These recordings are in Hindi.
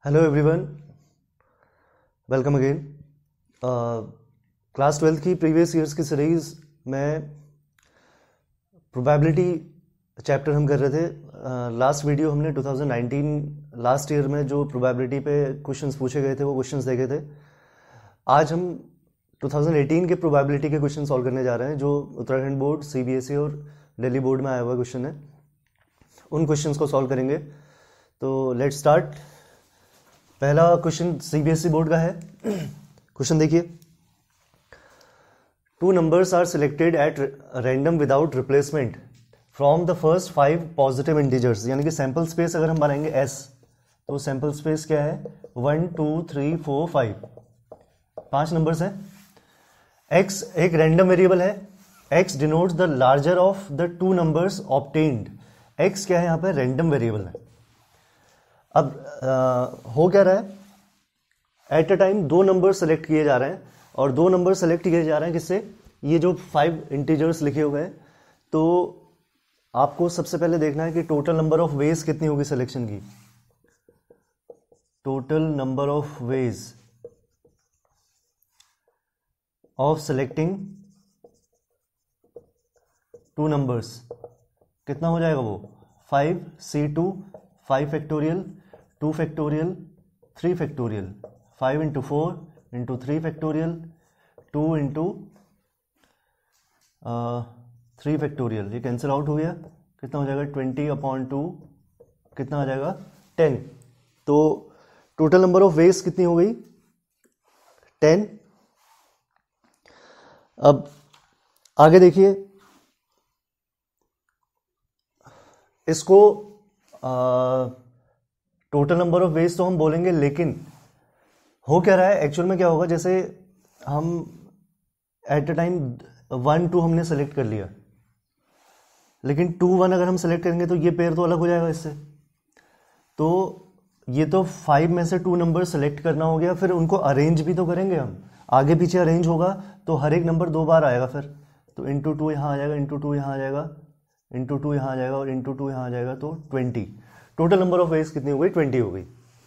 Hello everyone, welcome again. Class 12 की प्रीवियस ईयर्स की सीरीज़ में प्रोबेबिलिटी चैप्टर हम कर रहे थे। लास्ट वीडियो हमने 2019 लास्ट ईयर में जो प्रोबेबिलिटी पे क्वेश्चंस पूछे गए थे वो क्वेश्चंस देखे थे। आज हम 2018 के प्रोबेबिलिटी के क्वेश्चन सॉल्व करने जा रहे हैं, जो उत्तराखंड बोर्ड, CBSE और दिल्ली बोर्ड में आया हुआ क्वेश्चन है। उन क्वेश्चंस को सॉल्व करेंगे। तो लेट्स स्टार्ट। पहला क्वेश्चन CBSE बोर्ड का है। क्वेश्चन देखिए, two numbers are selected at random without replacement from the first 5 positive integers. यानी कि सैंपल स्पेस अगर हम बनाएंगे S, तो सैंपल स्पेस क्या है? 1 2 3 4 5, 5 नंबर्स हैं। X एक रैंडम वेरिएबल है। X denotes the larger of the two numbers obtained. X क्या है? यहाँ पे रैंडम वेरिएबल है। अब हो क्या रहा है, at a time 2 number select किए जा रहे हैं, और 2 नंबर सेलेक्ट किए जा रहे हैं किससे? ये जो 5 इंटीजर्स लिखे हुए हैं। तो आपको सबसे पहले देखना है कि टोटल नंबर ऑफ वेज कितनी होगी सिलेक्शन की। Total number of ways of selecting 2 numbers कितना हो जाएगा? वो 5C2 5 factorial 2 factorial 3 factorial 5 into 4 into 3 factorial 2 into 3 factorial. ये कैंसिल आउट हो गया। कितना हो जाएगा? 20/2 कितना आ जाएगा? 10। तो टोटल नंबर ऑफ वेज कितनी हो गई? 10। अब आगे देखिए, इसको टोटल नंबर ऑफ वेज तो हम बोलेंगे, लेकिन हो क्या रहा है एक्चुअल में? क्या होगा, जैसे हम एट अ टाइम 1 2 हमने सेलेक्ट कर लिया, लेकिन 2 1 अगर हम सेलेक्ट करेंगे तो ये पेयर तो अलग हो जाएगा इससे। तो ये तो 5 में से 2 नंबर सेलेक्ट करना हो गया, फिर उनको अरेंज भी तो करेंगे हम। आगे पीछे अरेंज होगा तो हर एक नंबर 2 बार आएगा फिर। तो इंटू 2 यहाँ आ जाएगा, इंटू 2 यहाँ आ जाएगा, इंटू 2 यहाँ आ जाएगा, और इंटू 2 यहाँ आ जाएगा। तो 20। टोटल नंबर ऑफ वेज कितनी हो गई? 20 हो गई।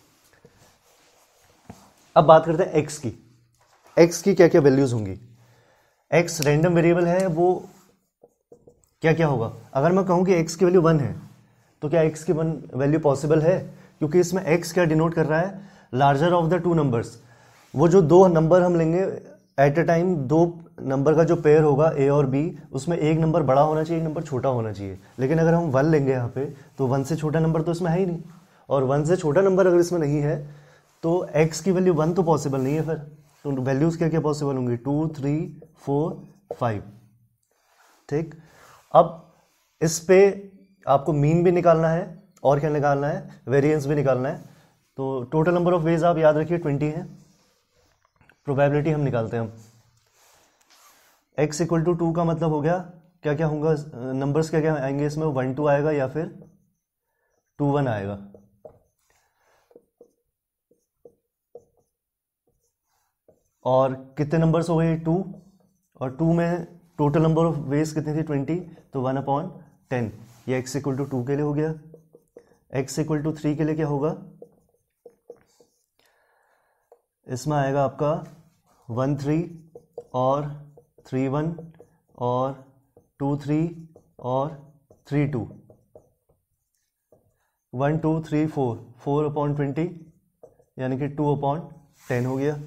अब बात करते हैं एक्स की। एक्स की क्या क्या वैल्यूज होंगी? एक्स रैंडम वेरिएबल है, वो क्या क्या होगा? अगर मैं कहूं कि एक्स की वैल्यू 1 है, तो क्या एक्स की 1 वैल्यू पॉसिबल है? क्योंकि इसमें एक्स क्या डिनोट कर रहा है? Larger of the 2 numbers. वो जो 2 नंबर हम लेंगे एट अ टाइम, 2 नंबर का जो पेयर होगा A और B, उसमें एक नंबर बड़ा होना चाहिए, एक नंबर छोटा होना चाहिए। लेकिन अगर हम 1 लेंगे यहाँ पे, तो 1 से छोटा नंबर तो इसमें है ही नहीं, और 1 से छोटा नंबर अगर इसमें नहीं है तो x की वैल्यू 1 तो पॉसिबल नहीं है फिर। तो वैल्यूज क्या क्या पॉसिबल होंगी? 2 3 4 5। ठीक। अब इस पे आपको मीन भी निकालना है, और क्या निकालना है? वेरिएंस भी निकालना है। तो टोटल नंबर ऑफ वेज आप याद रखिए 20 है। प्रोबेबिलिटी हम निकालते हैं। x इक्वल टू 2 का मतलब हो गया, क्या क्या होगा नंबर्स, क्या क्या आएंगे इसमें? 1 2 आएगा, या फिर 2 1 आएगा। और कितने नंबर्स हो गए? 2, और 2 में टोटल नंबर ऑफ वेज कितनी थी? 20। तो 1/10। ये x इक्वल टू 2 के लिए हो गया। x इक्वल टू 3 के लिए क्या होगा? इसमें आएगा आपका 1 3 और 3 1 और 2 3 और 3 2। 1 2 3 4 4/20, यानी कि 2/10 हो गया।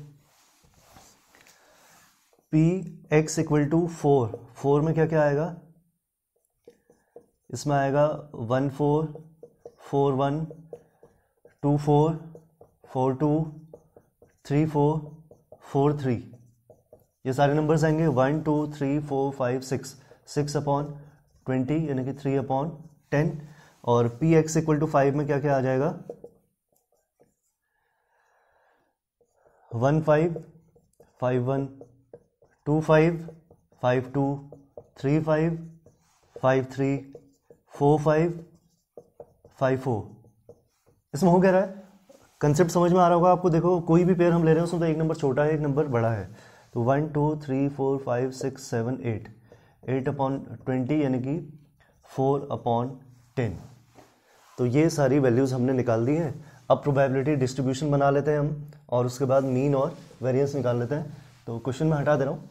P x equal to 4। 4 में क्या क्या आएगा? इसमें आएगा 1 4 4 1 2 4 4 2 3 4 4 3। ये सारे नंबर्स आएंगे 1 2 3 4 5 6 6/20, यानी कि 3/10। और P x इक्वल टू 5 में क्या क्या आ जाएगा? 1 5 5 1 2 5 5 2 3 5 5 3 4 5 5 4। इसमें हो क्या रहा है? कंसेप्ट समझ में आ रहा होगा आपको। देखो, कोई भी पेयर हम ले रहे हैं उसमें तो एक नंबर छोटा है, एक नंबर बड़ा है। तो 1 2 3 4 5 6 7 8 8/20, यानी कि 4/10। तो ये सारी वैल्यूज हमने निकाल दी हैं। अब प्रोबेबिलिटी डिस्ट्रीब्यूशन बना लेते हैं हम, और उसके बाद मीन और वेरिएंस निकाल लेते हैं। तो क्वेश्चन में हटा दे रहा हूँ।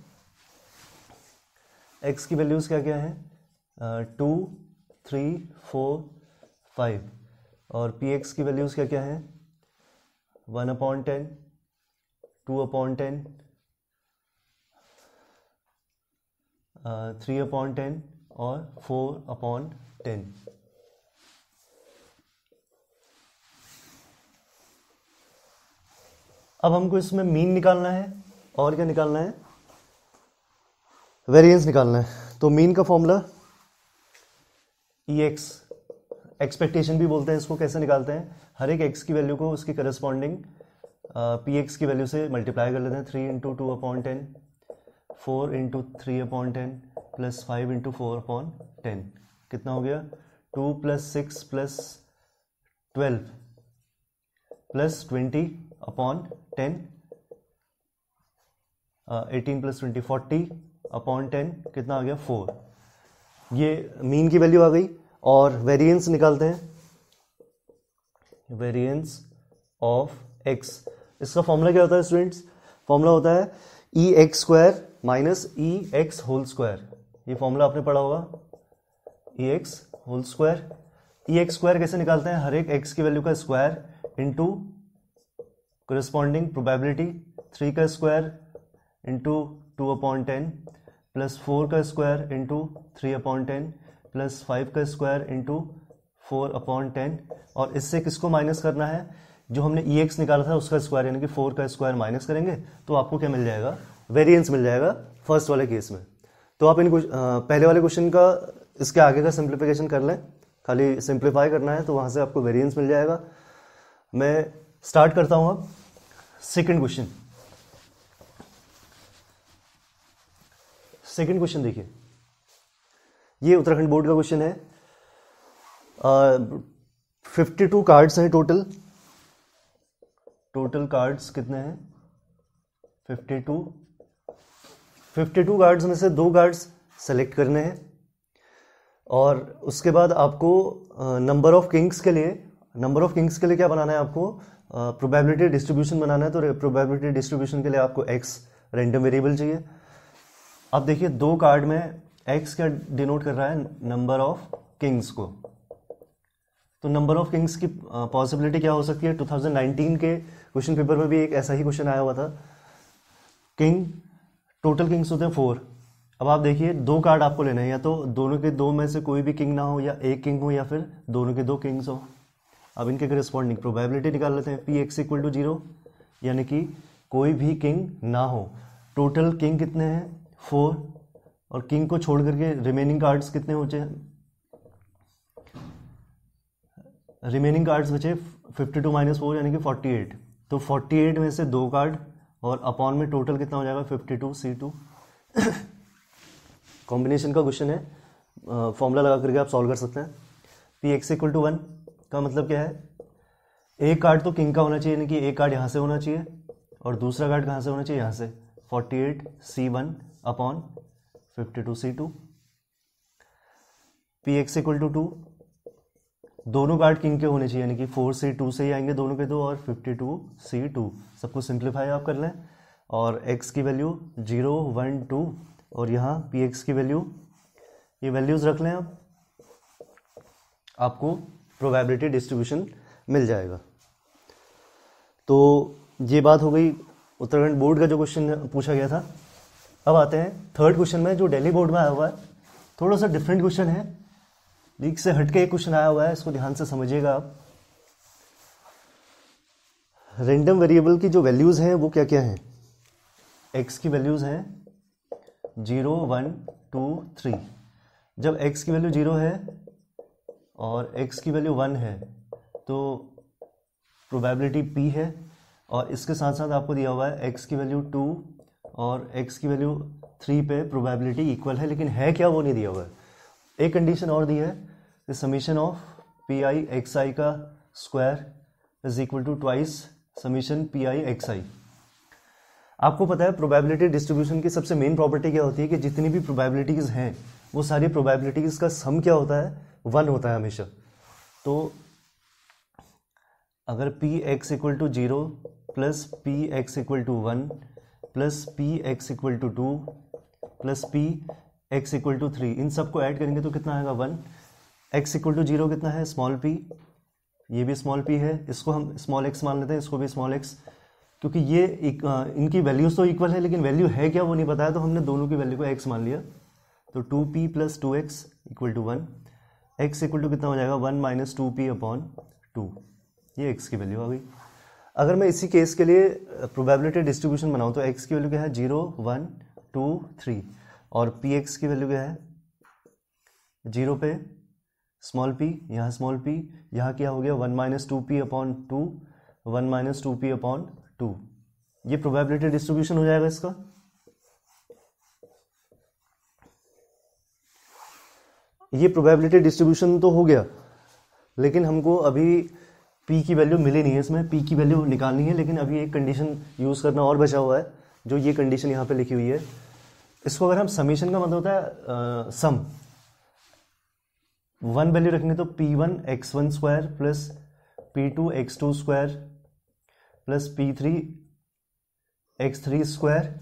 एक्स की वैल्यूज़ क्या क्या है, 2, 3, 4, 5, और पी एक्स की वैल्यूज़ क्या क्या है, 1/10, 2/10, 3/10 और 4/10। अब हमको इसमें मीन निकालना है और क्या निकालना है, वेरिएंस निकालना है। तो मीन का फॉर्मूला EX, एक्सपेक्टेशन भी बोलते हैं इसको। कैसे निकालते हैं, हर एक x की वैल्यू को उसकी करस्पॉन्डिंग PX की वैल्यू से मल्टीप्लाई कर लेते हैं। 3 × 2/10, 4 × 3/10 प्लस 5 × 4/10, कितना हो गया, 2 + 6 + 12 प्लस 20/10, 18 + 20 40/10, कितना आ गया, 4। ये मीन की वैल्यू आ गई। और वेरिएंस निकालते हैं, वेरिएंस ऑफ x। इसका फॉर्मूला क्या होता है स्टूडेंट्स, फॉर्मूला होता है EX² - EX²। ये फॉर्मूला आपने पढ़ा होगा, EX²। EX² कैसे निकालते हैं, हर एक x की वैल्यू का स्क्वायर इंटू करस्पॉन्डिंग प्रोबेबिलिटी, 3 का स्क्वायर इंटू 2/10 प्लस 4 का स्क्वायर इंटू 3/10 प्लस 5 का स्क्वायर इंटू 4/10। और इससे किसको माइनस करना है, जो हमने EX निकाला था उसका स्क्वायर, यानी कि 4 का स्क्वायर माइनस करेंगे तो आपको क्या मिल जाएगा, वेरिएंस मिल जाएगा फर्स्ट वाले केस में। तो आप इन पहले वाले क्वेश्चन का इसके आगे का सिंप्लीफिकेशन कर लें, खाली सिंप्लीफाई करना है तो वहां से आपको वेरिएंस मिल जाएगा। मैं स्टार्ट करता हूं अब सेकंड क्वेश्चन। सेकंड क्वेश्चन देखिए, ये उत्तराखंड बोर्ड का क्वेश्चन है। 52 कार्ड्स हैं टोटल कार्ड्स कितने हैं, 52 कार्ड्स में से 2 कार्ड्स सेलेक्ट करने हैं, और उसके बाद आपको नंबर ऑफ किंग्स के लिए क्या बनाना है, आपको प्रोबेबिलिटी डिस्ट्रीब्यूशन बनाना है। तो प्रोबेबिलिटी डिस्ट्रीब्यूशन के लिए आपको x रैंडम वेरिएबल चाहिए। अब देखिए 2 कार्ड में x क्या डिनोट कर रहा है, नंबर ऑफ किंग्स को। तो नंबर ऑफ किंग्स की पॉसिबिलिटी क्या हो सकती है, 2019 के क्वेश्चन पेपर में भी एक ऐसा ही क्वेश्चन आया हुआ था। टोटल किंग्स होते हैं 4। अब आप देखिए 2 कार्ड आपको लेना है, या तो दोनों के 2 में से कोई भी किंग ना हो, या एक किंग हो, या फिर दोनों के 2 किंग्स हो। अब इनके करस्पॉन्डिंग प्रोबेबिलिटी निकाल लेते हैं। Px = 0, यानी कि कोई भी किंग ना हो। टोटल किंग कितने हैं, 4, और किंग को छोड़ करके रिमेनिंग कार्ड्स कितने बचे, रिमेनिंग कार्ड्स बचे 52 - 4 यानी कि 48। तो 48 में से 2 कार्ड, और अपॉन में टोटल कितना हो जाएगा, 52C2। कॉम्बिनेशन का क्वेश्चन है, फॉर्मूला लगा करके आप सॉल्व कर सकते हैं। Px = 1 का मतलब क्या है, एक कार्ड तो किंग का होना चाहिए, यानी कि एक कार्ड यहाँ से होना चाहिए, और दूसरा कार्ड कहाँ से होना चाहिए, यहाँ से। 48C1/52C2। Px = 2, दोनों कार्ड किंग के होने चाहिए, यानी कि 4C2 से ही आएंगे दोनों के 2, और 52C2। सबको सिंप्लीफाई आप कर लें, और x की वैल्यू 0, 1, 2, और यहाँ Px की वैल्यू, ये वैल्यूज रख लें आप, आपको प्रोबेबिलिटी डिस्ट्रीब्यूशन मिल जाएगा। तो ये बात हो गई उत्तराखंड बोर्ड का जो क्वेश्चन पूछा गया था। अब आते हैं थर्ड क्वेश्चन में, जो दिल्ली बोर्ड में आया हुआ है। थोड़ा सा डिफरेंट क्वेश्चन है, लीक से हटके एक क्वेश्चन आया हुआ है, इसको ध्यान से समझिएगा आप। रैंडम वेरिएबल की जो वैल्यूज हैं वो क्या क्या हैं, x की वैल्यूज हैं 0, 1, 2, 3। जब x की वैल्यू 0 है और x की वैल्यू 1 है तो प्रोबेबिलिटी p है, और इसके साथ साथ आपको दिया हुआ है x की वैल्यू 2 और x की वैल्यू 3 पे प्रोबेबिलिटी इक्वल है, लेकिन है क्या वो नहीं दिया हुआ है। एक कंडीशन और दी है, summation of p i x i का square is equal to twice summation p i x i. आपको पता है प्रोबेबिलिटी डिस्ट्रीब्यूशन की सबसे मेन प्रॉपर्टी क्या होती है कि जितनी भी प्रोबेबिलिटीज हैं वो सारी प्रोबेबिलिटीज का सम क्या होता है, 1 होता है हमेशा। तो अगर p x equal to 0 plus p x equal to 1 plus p x equal to 2 plus p x equal to 3, इन सबको ऐड करेंगे तो कितना आएगा 1। एक्स इक्वल टू 0 कितना है, स्मॉल पी, ये भी स्मॉल पी है, इसको हम स्मॉल एक्स मान लेते हैं, इसको भी स्मॉल एक्स, क्योंकि ये इनकी वैल्यूज तो इक्वल है लेकिन वैल्यू है क्या वो नहीं बताया, तो हमने दोनों की वैल्यू को एक्स मान लिया। तो 2p plus 2x equal to 1, x equal to कितना हो जाएगा 1 माइनस 2p अपॉन 2, ये x की वैल्यू आ गई। अगर मैं इसी केस के लिए प्रोबेबिलिटी डिस्ट्रीब्यूशन बनाऊँ तो x की वैल्यू क्या है 0 1 2 3 और px की वैल्यू क्या है 0 पे स्मॉल p, यहाँ स्मॉल p, यहाँ क्या हो गया 1 minus 2p upon 2, 1 minus 2p upon 2, ये प्रोबेबिलिटी डिस्ट्रीब्यूशन हो जाएगा इसका। ये प्रोबेबिलिटी डिस्ट्रीब्यूशन तो हो गया, लेकिन हमको अभी p की वैल्यू मिली नहीं है, इसमें p की वैल्यू निकालनी है, लेकिन अभी एक कंडीशन यूज़ करना और बचा हुआ है, जो ये कंडीशन यहाँ पे लिखी हुई है। इसको अगर हम समीशन का मतलब होता है सम, 1 वैल्यू रखेंगे तो p1 x1 square plus p2 x2 square plus p3 x3 square,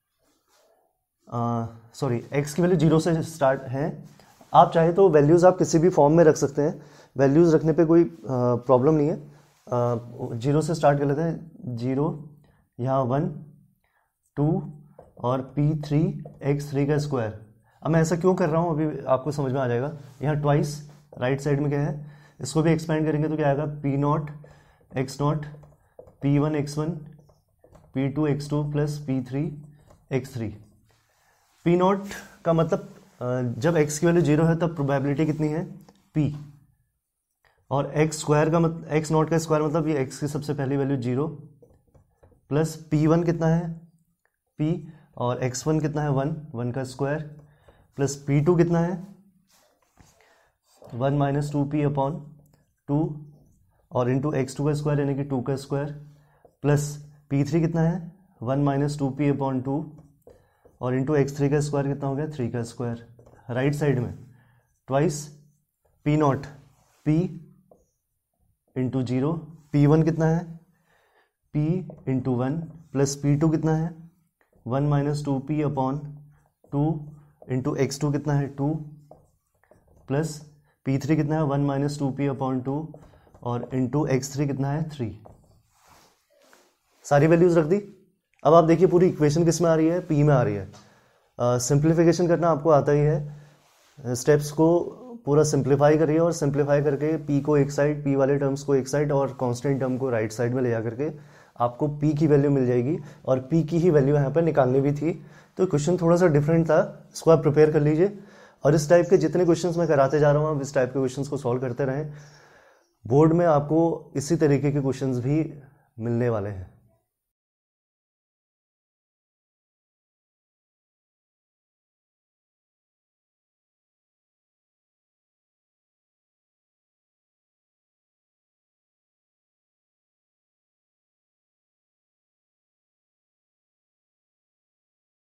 sorry x की वैल्यू 0 से स्टार्ट है। आप चाहे तो वैल्यूज़ आप किसी भी फॉर्म में रख सकते हैं, वैल्यूज़ रखने पे कोई प्रॉब्लम नहीं है। 0 से स्टार्ट कर लेते हैं, 0 यहाँ 1 2 और p3 x3 का स्क्वायर। अब मैं ऐसा क्यों कर रहा हूँ अभी आपको समझ में आ जाएगा। यहाँ ट्वाइस राइट साइड में क्या है, इसको भी एक्सपेंड करेंगे तो क्या आएगा p0 x0 p1 x1 p2 x2 plus p3 x3। p0 का मतलब जब x की वैल्यू 0 है तब प्रोबेबिलिटी कितनी है p, और x स्क्वायर का मतलब x नॉट का स्क्वायर मतलब ये x की सबसे पहली वैल्यू 0 प्लस p1 कितना है p और x1 कितना है 1 का स्क्वायर प्लस p2 कितना है 1 माइनस 2p अपॉन 2 और इंटू x2 का स्क्वायर यानी कि 2 का स्क्वायर प्लस p3 कितना है 1 माइनस 2p अपॉन 2 और इंटू x3 का स्क्वायर कितना हो गया 3 का स्क्वायर। राइट साइड में twice p0 p into 0, p1 कितना है p इंटू 1 प्लस p2 कितना है 1 minus 2p upon 2 into x2 कितना है 2 प्लस p3 कितना है 1 माइनस 2p अपॉन 2 और इंटू x3 कितना है 3। सारी वैल्यूज रख दी। अब आप देखिए पूरी इक्वेशन किस में आ रही है, p में आ रही है। सिंप्लीफिकेशन करना आपको आता ही है, स्टेप्स को पूरा सिंप्लीफाई करिए और सिंप्लीफाई करके p को एक साइड, p वाले टर्म्स को एक साइड और कांस्टेंट टर्म को राइट साइड में ले जा करके आपको p की वैल्यू मिल जाएगी, और p की ही वैल्यू यहाँ पर निकालनी भी थी। तो क्वेश्चन थोड़ा सा डिफरेंट था, इसको आप प्रिपेयर कर लीजिए और इस टाइप के जितने क्वेश्चंस मैं कराते जा रहा हूँ आप इस टाइप के क्वेश्चंस को सॉल्व करते रहें। बोर्ड में आपको इसी तरीके के क्वेश्चंस भी मिलने वाले हैं।